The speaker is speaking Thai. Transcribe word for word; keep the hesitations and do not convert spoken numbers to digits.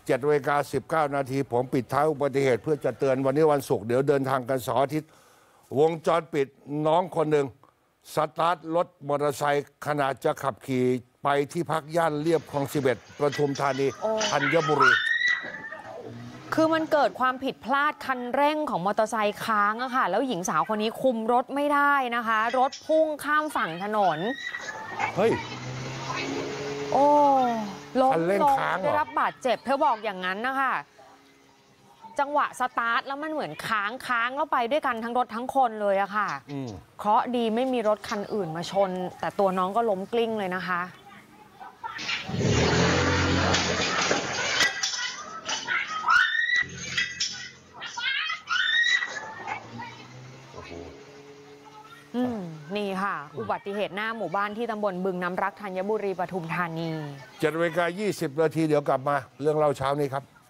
เจ็ดนาฬิกาสิบเก้านาทีผมปิดท้ายอุบัติเหตุเพื่อจะเตือนวันนี้วันศุกร์เดี๋ยวเดินทางกันเสาร์อาทิตย์วงจรปิดน้องคนหนึ่งสตาร์ทรถมอเตอร์ไซค์ขณะจะขับขี่ไปที่พักย่านเรียบคลองสิบเอ็ดปทุมธานีธัญบุรีคือมันเกิดความผิดพลาดคันเร่งของมอเตอร์ไซค์ค้างอะค่ะแล้วหญิงสาวคนนี้คุมรถไม่ได้นะคะรถพุ่งข้ามฝั่งถนนเฮ้ยโอ้ล้มลงได้รับบาดเจ็บเธอบอกอย่างนั้นนะคะจังหวะสตาร์ทแล้วมันเหมือนค้างค้างแล้วไปด้วยกันทั้งรถทั้งคนเลยอะค่ะเคราะห์ดีไม่มีรถคันอื่นมาชนแต่ตัวน้องก็ล้มกลิ้งเลยนะคะอืมนี่ค่ะอุบัติเหตุหน้าหมู่บ้านที่ตำบลบึงน้ำรักธัญบุรีปทุมธานีเจ็ดนาฬิกายี่สิบนาทีเดี๋ยวกลับมาเรื่องเล่าเช้านี้ครับ